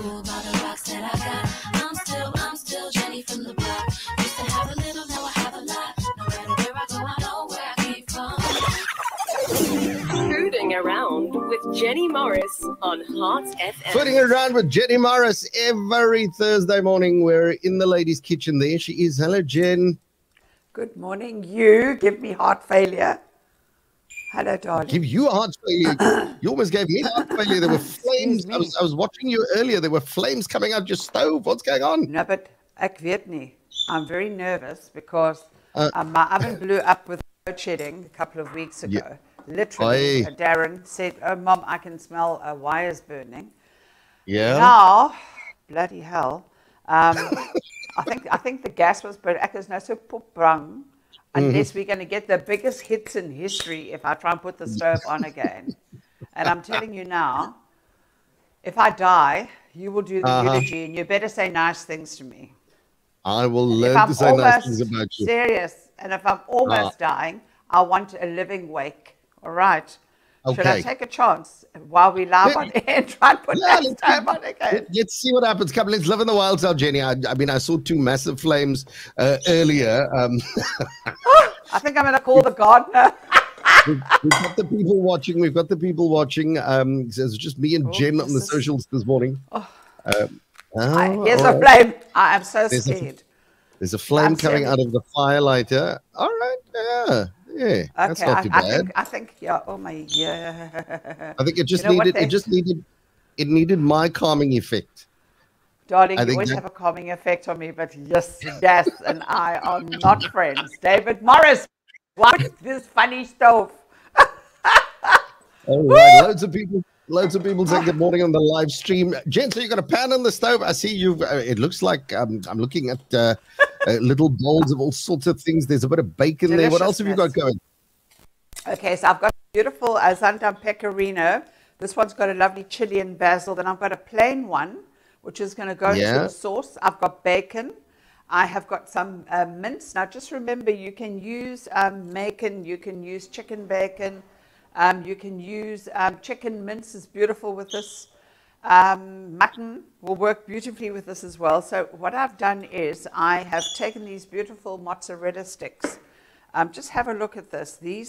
fooled by the rocks that I got. I'm still Jenny from the block. Used to have a little, now I have a lot. No matter where I go, I know where I came from. Footing around with Jenny Morris on Heart FM. Footing around with Jenny Morris every Thursday morning. We're in the ladies' kitchen. There she is. Hello, Jen. Good morning. You give me heart failure. Hello, darling. Give you heart failure. You almost gave me heart failure. There were flames. I was watching you earlier. There were flames coming out your stove. What's going on? No, but ek weet nie. I'm very nervous because my oven blew up with load shedding a couple of weeks ago. Yeah. Literally, Darren said, "Oh, Mom, I can smell wires burning." Yeah. Now, bloody hell. I think the gas was burning. Ek is nou so poepbrang. Unless we're going to get the biggest hits in history if I try and put the stove on again. And I'm telling you now, if I die, you will do the eulogy, and you better say nice things to me. I will learn to say nice things about you. Serious, and if I'm almost dying, I want a living wake. All right. Okay. Should I take a chance while we live on air and try and put that stove on again? Let's see what happens. Come, let's live in the wild side, Jenny. I mean, I saw two massive flames earlier. I think I'm going to call the gardener. We've got the people watching. It's just me and Jen on the socials this morning. Here's a flame. I am so scared. There's a flame coming out of the firelighter. All right. Yeah. Yeah, that's not too bad. I think, yeah. Oh my, yeah. I think it just needed my calming effect. Darling, you always have a calming effect on me, but yes, Gas and I are not friends. David Morris, what's this funny stove? All right, loads of people saying good morning on the live stream. Jen, so you got a pan on the stove. I see you've. It looks like I'm looking at little bowls of all sorts of things. There's a bit of bacon there. What else have you got going? Okay, so I've got beautiful Zandam pecorino. This one's got a lovely chili and basil. Then I've got a plain one, which is going to go into the sauce. I've got bacon. I have got some mince. Now, just remember, you can use bacon. You can use chicken bacon. You can use chicken mince is beautiful with this. Mutton will work beautifully with this as well. So what I've done is I have taken these beautiful mozzarella sticks. Just have a look at this. This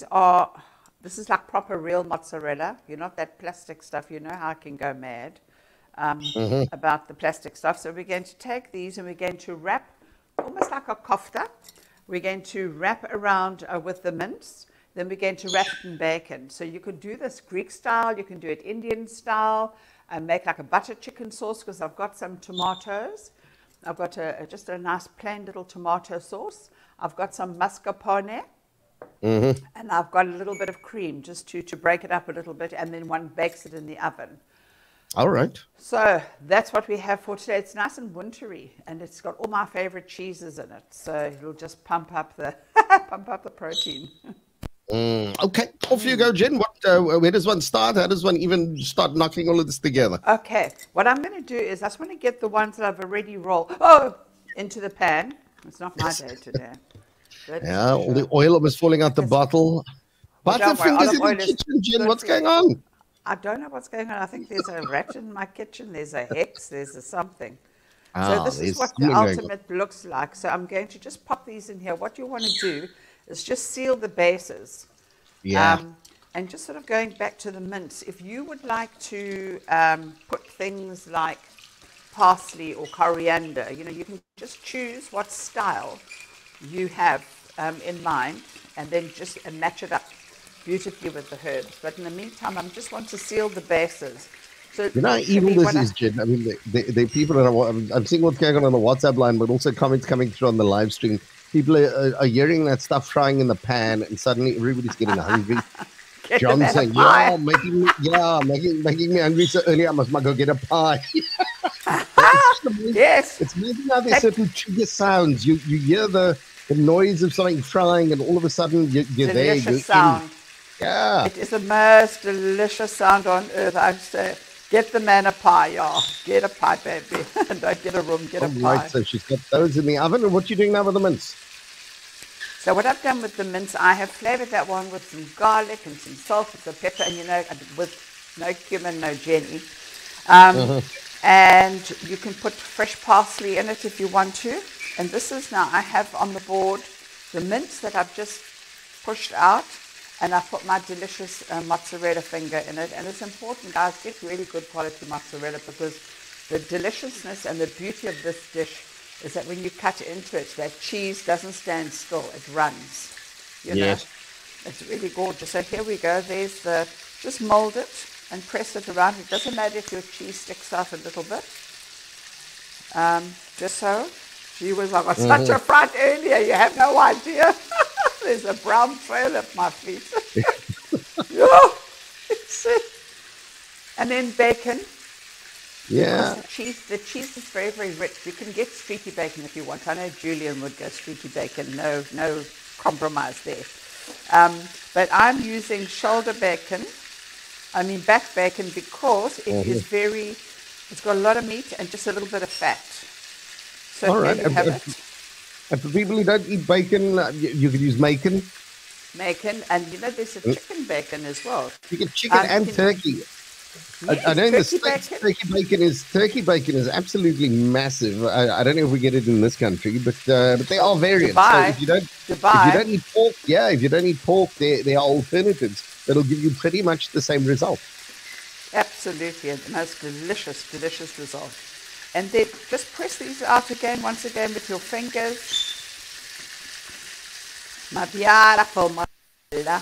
is like proper real mozzarella. You're not that plastic stuff. You know how I can go mad about the plastic stuff. So we're going to take these and we're going to wrap, almost like a kofta. We're going to wrap around with the mince. Then we're going to wrap it in bacon. So you could do this Greek style. You can do it Indian style. And make like a butter chicken sauce because I've got some tomatoes. I've got just a nice plain little tomato sauce. I've got some mascarpone. And I've got a little bit of cream just to break it up a little bit. And then one bakes it in the oven. All right. So that's what we have for today. It's nice and wintry. And it's got all my favorite cheeses in it. So it'll just pump up the protein. Okay, off you go, Jen. Where does one start? How does one even start knocking all of this together? Okay, what I'm going to do is I just want to get the ones that I've already rolled into the pan. It's not my day today. All the oil almost falling out the bottle. Butterfingers in the kitchen, Jen. What's going on? I don't know what's going on. I think there's a rat in my kitchen. There's a hex. There's a something. So this is what the ultimate looks like. So I'm going to just pop these in here. What you want to do is just seal the bases. Yeah. And just sort of going back to the mince, if you would like to put things like parsley or coriander, you can just choose what style you have in mind and then just match it up beautifully with the herbs. But in the meantime, I just want to seal the bases. So you know how evil this is, Jen? I mean, the people that I'm seeing what's going on the WhatsApp line, but also comments coming through on the live stream. People are hearing that stuff frying in the pan, and suddenly everybody's getting hungry. John saying, making me hungry so early, I must go get a pie. Yes. It's amazing how there's certain trigger sounds. You hear the noise of something frying, and all of a sudden you're there. Delicious sound. Yeah. It is the most delicious sound on earth. I say, get the man a pie, y'all. Get a pie, baby. Don't get a room, get a pie. Right, so she's got those in the oven. And what are you doing now with the mince? So what I've done with the mince, I have flavored that one with some garlic and some salt and some pepper, and with no cumin, no Jenny. And you can put fresh parsley in it if you want to. And this is now, I have on the board the mince that I've just pushed out, and I put my delicious mozzarella finger in it. And it's important, guys, get really good quality mozzarella, because the deliciousness and the beauty of this dish is that when you cut into it, that cheese doesn't stand still, it runs. You know? Yes. It's really gorgeous. So here we go. There's the, just mold it and press it around. It doesn't matter if your cheese sticks out a little bit. Just so. Gee whiz, I got such a fright earlier. You have no idea. There's a brown trail at my feet. And then bacon. Yeah. The cheese is very, very rich. You can get streaky bacon if you want. I know Julian would go streaky bacon. No compromise there. But I'm using shoulder bacon. I mean back bacon, because it is very, it's got a lot of meat and just a little bit of fat. So all right. You have it. And for people who don't eat bacon, you could use macon. Macon, and you know there's a chicken bacon as well. You get chicken and turkey. Yes, I know turkey turkey bacon. bacon is absolutely massive. I don't know if we get it in this country, but there are variants. Dubai. So if you don't eat pork, if you don't eat pork, there are alternatives that'll give you pretty much the same result. Absolutely, and the most delicious, delicious result. And then just press these out again, once again with your fingers. My beautiful mozzarella.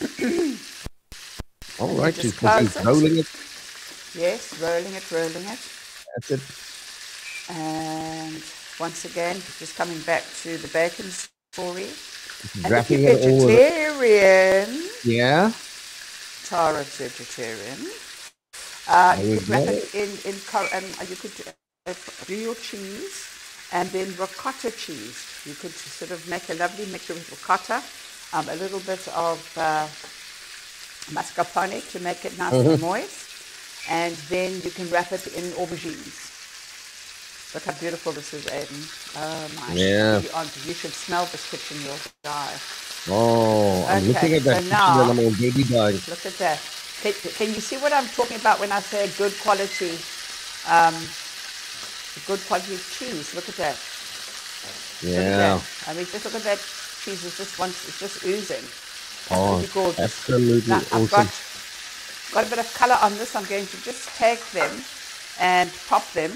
All right, she's rolling it. Yes, rolling it. That's it. And once again, just coming back to the bacon story. And Wrapping if you're vegetarian, yeah. Tara's vegetarian. You could wrap it and you could do your cheese, and then ricotta cheese. You could sort of make a lovely mixture with ricotta, a little bit of mascarpone to make it nice and moist, and then you can wrap it in aubergines. Look how beautiful this is, Aiden. Oh my! Yeah. You should smell this kitchen. You'll die. Oh, I'm looking at that kitchen now, and I'm already dying. Look at that. Can you see what I'm talking about when I say good quality cheese? Look at that. Yeah. Look at that. I mean, just look at that cheese. It's just oozing. Oh, gorgeous. Absolutely now, awesome. I've got a bit of color on this. I'm going to just take them and pop them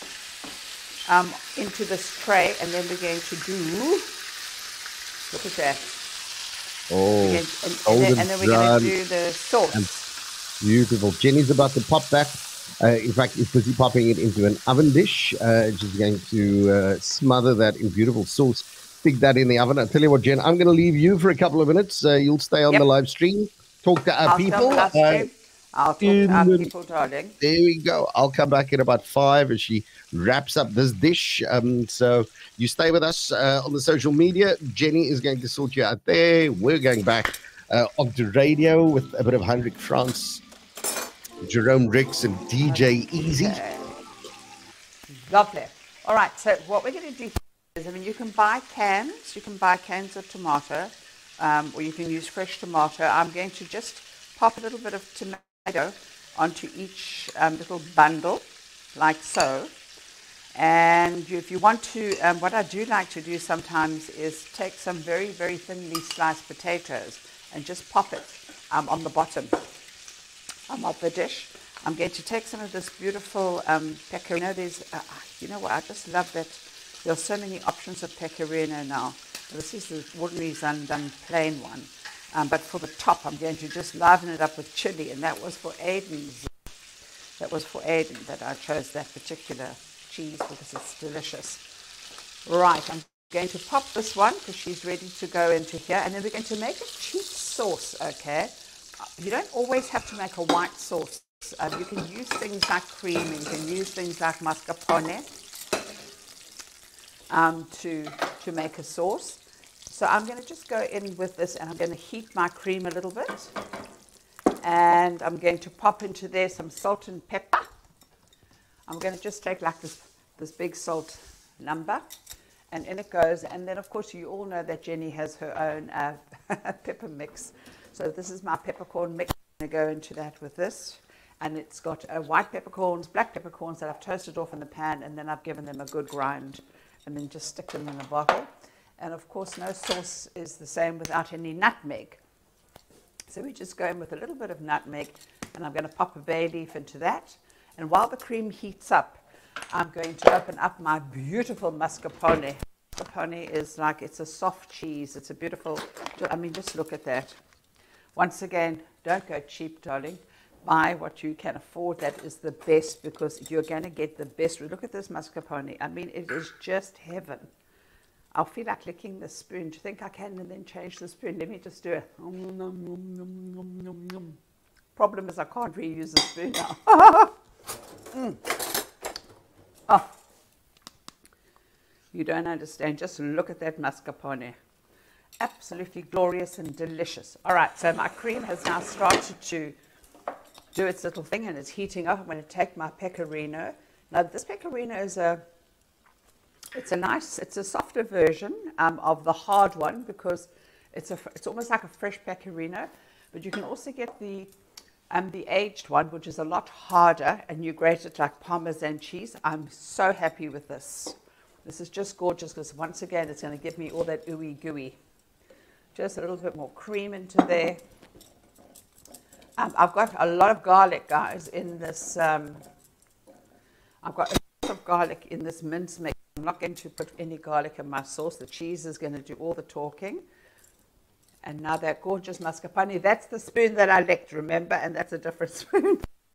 into this tray, and then we're going to do, look at that. Oh, and then we're going to do the sauce. Beautiful. Jenny's about to pop that. In fact, is busy popping it into an oven dish. She's going to smother that in beautiful sauce. Stick that in the oven. I'll tell you what, Jen, I'm going to leave you for a couple of minutes. You'll stay on the live stream. Talk to our people. I'll talk to our people, darling. There we go. I'll come back in about 5 as she wraps up this dish. So you stay with us on the social media. Jenny is going to sort you out there. We're going back onto radio with a bit of Heinrich France, Jerome Ricks, and DJ Easy. Okay. Lovely. All right. So what we're going to do is, you can buy cans. You can buy cans of tomato, or you can use fresh tomato. I'm going to just pop a little bit of tomato onto each little bundle, like so. And if you want to, what I do like to do sometimes is take some very, very thinly sliced potatoes and just pop it on the bottom of the dish. I'm going to take some of this beautiful pecorino. There's, you know what, I just love that there's so many options of pecorino now. This is the ordinary Zandam plain one. But for the top, I'm going to just liven it up with chili, and that was for Aiden's. That was for Aiden that I chose that particular cheese because it's delicious. Right, I'm going to pop this one because she's ready to go into here, and then we're going to make a cheese sauce, okay? You don't always have to make a white sauce. You can use things like cream, and you can use things like mascarpone to make a sauce. So I'm going to just go in with this, and I'm going to heat my cream a little bit. And I'm going to pop into there some salt and pepper. I'm going to just take like this big salt number, and in it goes. And then, of course, you all know that Jenny has her own pepper mix. So this is my peppercorn mix. I'm going to go into that with this. And it's got white peppercorns, black peppercorns that I've toasted off in the pan, and then I've given them a good grind, and then just stick them in a bottle. And of course, no sauce is the same without any nutmeg. So we just go in with a little bit of nutmeg, and I'm going to pop a bay leaf into that. And while the cream heats up, I'm going to open up my beautiful mascarpone. Mascarpone is like, it's a soft cheese. It's a beautiful, I mean, just look at that. Once again, don't go cheap, darling. Buy what you can afford. That is the best, because you're going to get the best. Look at this mascarpone. I mean, it is just heaven. I'll feel like licking the spoon. Do you think I can? And then change the spoon. Let me just do it. Problem is I can't reuse the spoon now. Oh, you don't understand. Just look at that mascarpone. Absolutely glorious and delicious. All right, so my cream has now started to do its little thing, and it's heating up. I'm going to take my pecorino. Now, this pecorino is it's a softer version of the hard one, because it's almost like a fresh pecorino, but you can also get the aged one, which is a lot harder, and you grate it like Parmesan cheese. I'm so happy with this. This is just gorgeous, because once again, it's going to give me all that ooey gooey. Just a little bit more cream into there. I've got a lot of garlic, guys, in this. I've got a lot of garlic in this mince mix. I'm not going to put any garlic in my sauce. The cheese is going to do all the talking. And now that gorgeous mascarpone, that's the spoon that I licked, remember? And that's a different spoon.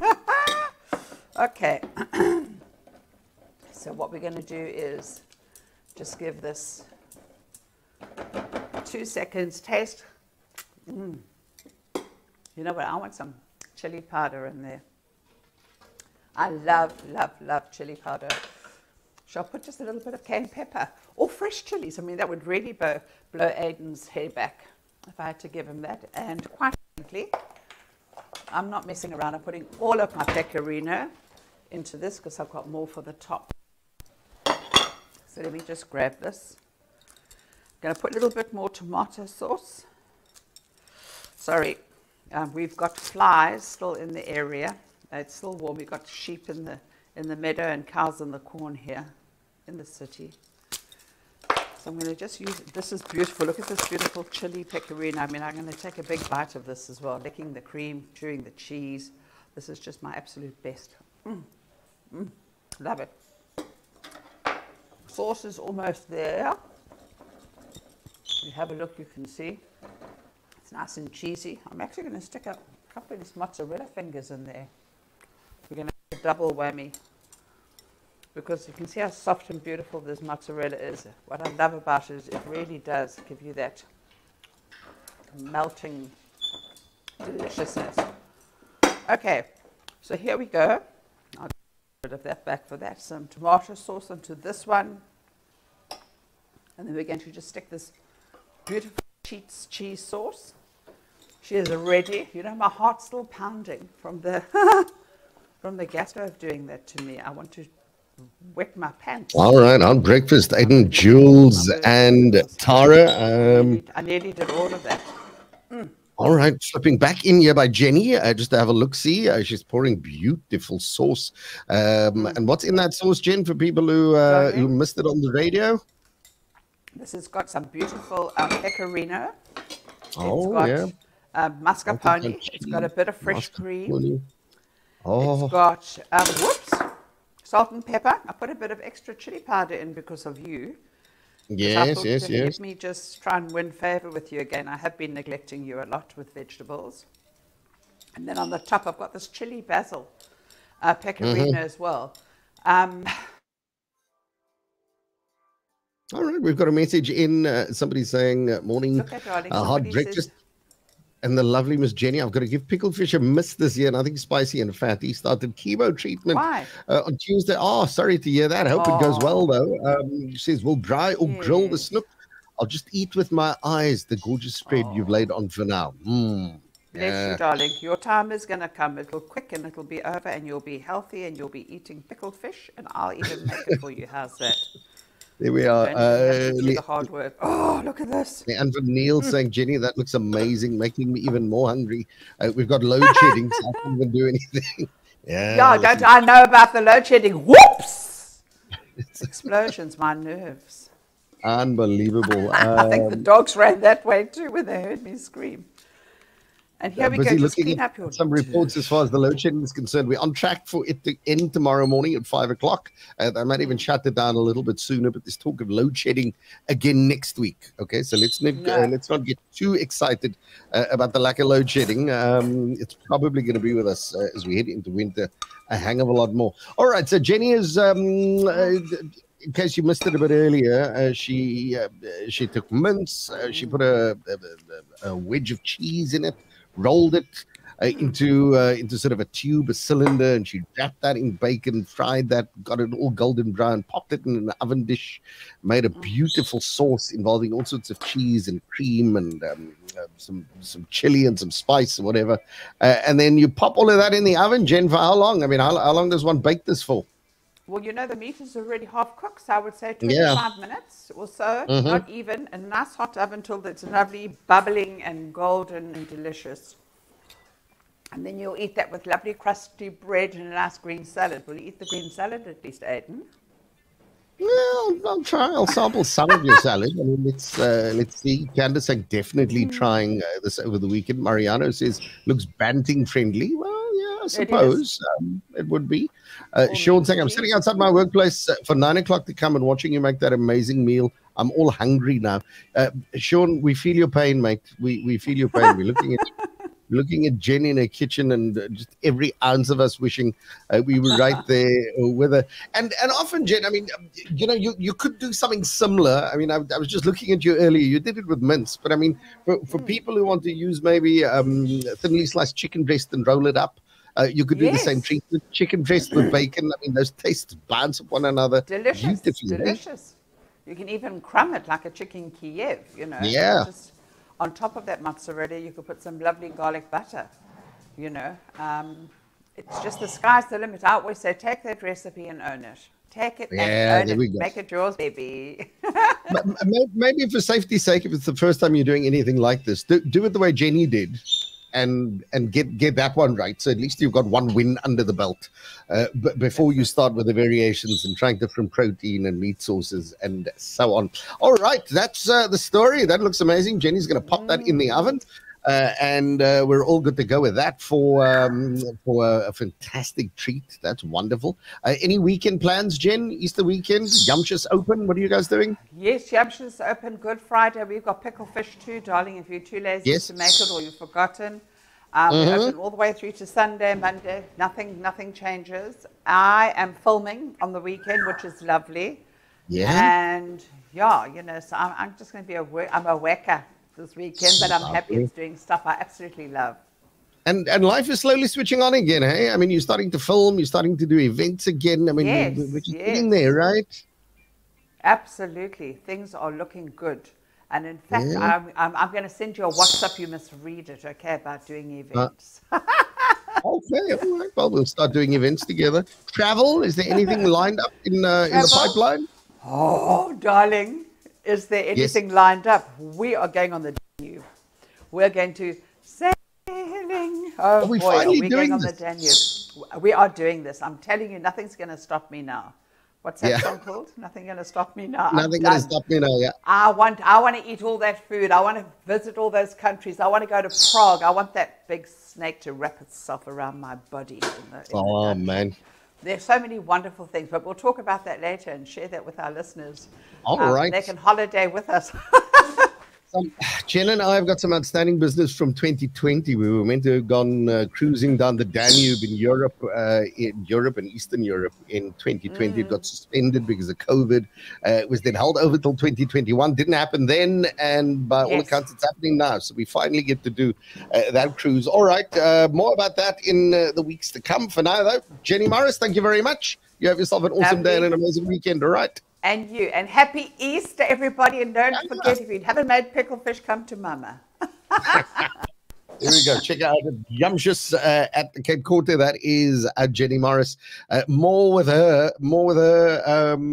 Okay. So what we're going to do is just give this 2 seconds taste. You know what? I want some chili powder in there. I love, love, love chili powder. Shall I put just a little bit of cayenne pepper or fresh chilies? I mean, that would really blow Aiden's hair back if I had to give him that. And quite frankly, I'm not messing around. I'm putting all of my pecorino into this, because I've got more for the top. So let me just grab this. I'm going to put a little bit more tomato sauce. Sorry, we've got flies still in the area. It's still warm. We've got sheep in the meadow and cows in the corn here in the city. So I'm going to just use, this is beautiful. Look at this beautiful chili pecorino. I mean, I'm going to take a big bite of this as well, licking the cream, chewing the cheese. This is just my absolute best. Love it. Sauce is almost there. You have a look, you can see. It's nice and cheesy. I'm actually going to stick a couple of these mozzarella fingers in there. We're going to have a double whammy, because you can see how soft and beautiful this mozzarella is. What I love about it is it really does give you that melting deliciousness. Okay, so here we go. I'll get rid of that back for that. Some tomato sauce onto this one. And then we're going to just stick this beautiful cheese sauce. She is ready. You know, my heart's still pounding from the from the gas stove doing that to me. I want to wet my pants. All right, on breakfast, Aiden, Jules, and Tara. I nearly did all of that. All right, slipping back in here by Jenny, just to have a look-see. She's pouring beautiful sauce. And what's in that sauce, Jen, for people who missed it on the radio? This has got some beautiful pecorino. Oh, it's got mascarpone. It's got a bit of fresh cream. Oh. It's got, salt and pepper. I put a bit of extra chili powder in because of you. Yes. Let me just try and win favor with you again. I have been neglecting you a lot with vegetables. And then on the top, I've got this chili basil pecorino as well. All right, we've got a message in. Somebody saying, morning, hot breakfast. And the lovely Miss Jenny, I've got to give pickled fish a miss this year, and I think spicy and fat. He started chemo treatment on Tuesday. Oh, sorry to hear that. I hope it goes well, though. She says, we'll dry or grill the snook. I'll just eat with my eyes the gorgeous spread you've laid on for now. Bless you, darling. Your time is going to come. It'll quick and it'll be over, and you'll be healthy, and you'll be eating pickled fish, and I'll even make it for you. How's that? There we are. Don't even have to do the hard work. Oh, look at this. And for Neil saying, Jenny, that looks amazing, making me even more hungry. We've got load shedding, so I can't even do anything. Yeah, don't I know about the load shedding? Whoops! Explosions, my nerves. Unbelievable. I think the dogs ran that way too when they heard me scream. And here we go, just clean up your some reports as far as the load shedding is concerned. We're on track for it to end tomorrow morning at 5 o'clock. They might even shut it down a little bit sooner, but there's talk of load shedding again next week. Okay, so let's not get too excited about the lack of load shedding. It's probably going to be with us as we head into winter a hang of a lot more. All right, so Jenny is... in case you missed it a bit earlier, she took mince, she put a wedge of cheese in it, rolled it into sort of a tube, a cylinder, and she wrapped that in bacon, fried that, got it all golden brown, popped it in an oven dish, made a beautiful sauce involving all sorts of cheese and cream and some chili and some spice or whatever. And then you pop all of that in the oven, Jen, for how long? I mean, how long does one bake this for? Well, you know, the meat is already half cooked, so I would say 25 minutes or so, not even. A nice hot oven till it's lovely, bubbling and golden and delicious. And then you'll eat that with lovely crusty bread and a nice green salad. Will you eat the green salad at least, Aiden? Well, I'll try. I'll sample some of your salad. I mean, let's see. Candace, I'm definitely trying this over the weekend. Mariano says, looks banting friendly. Well, yeah, I suppose it would be. Sean saying, I'm sitting outside my workplace for 9 o'clock to come and watching you make that amazing meal. I'm all hungry now. Sean, we feel your pain, mate. We feel your pain. We're looking at Jen in her kitchen and just every ounce of us wishing we were right there with her. And often, Jen, I mean, you know, you could do something similar. I mean, I was just looking at you earlier. You did it with mince. But, I mean, for people who want to use maybe thinly sliced chicken breast and roll it up, you could do the same treatment. Chicken breast with bacon. I mean, those tastes bounce off one another. Delicious. Delicious. You can even crumb it like a chicken Kiev, you know. Yeah. Just on top of that mozzarella, you could put some lovely garlic butter, you know. It's just the sky's the limit. I always say, take that recipe and own it. Take it and own it. Make it yours, baby. Maybe for safety's sake, if it's the first time you're doing anything like this, do it the way Jenny did. And get that one right. So at least you've got one win under the belt before you start with the variations and trying different protein and meat sources and so on. All right, that's the story. That looks amazing. Jenny's going to pop that in the oven. And we're all good to go with that for a fantastic treat. That's wonderful. Any weekend plans, Jen? Easter weekend? Yumshi's open? What are you guys doing? Yes, Yumshi's open. Good Friday. We've got pickle fish too, darling, if you're too lazy to make it or you've forgotten. We're open all the way through to Sunday, Monday. Nothing changes. I am filming on the weekend, which is lovely. Yeah. And, yeah, you know, so I'm just going to be a worker this weekend, but I'm happy it's doing stuff I absolutely love. And life is slowly switching on again, hey? I mean, you're starting to film, you're starting to do events again. I mean, we're just getting there, right? Absolutely. Things are looking good. And in fact, I'm going to send you a WhatsApp. You must read it, okay, about doing events. Okay, all right. Well, we'll start doing events together. Travel, is there anything lined up in the pipeline? Oh, darling. Is there anything lined up? We are going on the Danube. We're going to sailing. Oh, boy, are we going on the Danube? We are doing this. I'm telling you, nothing's going to stop me now. What's that song called? Nothing going to stop me now. Nothing going to stop me now, yeah. I want to eat all that food. I want to visit all those countries. I want to go to Prague. I want that big snake to wrap itself around my body. Oh, man. There's so many wonderful things, but we'll talk about that later and share that with our listeners. All right. They can holiday with us. Jen and I have got some outstanding business from 2020. We were meant to have gone cruising down the Danube in Europe and Eastern Europe in 2020. It got suspended because of COVID. It was then held over till 2021. Didn't happen then, and by all accounts, it's happening now. So we finally get to do that cruise. All right, more about that in the weeks to come. For now, though, Jenny Morris, thank you very much. You have yourself an awesome day and an amazing weekend. All right. And you. And happy Easter, everybody. And don't forget, if you haven't made pickled fish, come to Mama. Here we go. Check out Yumshus at the Cape Quarter. That is Jenny Morris. More with her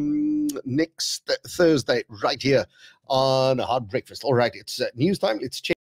next Thursday right here on Hard Breakfast. All right, it's news time. Let's check.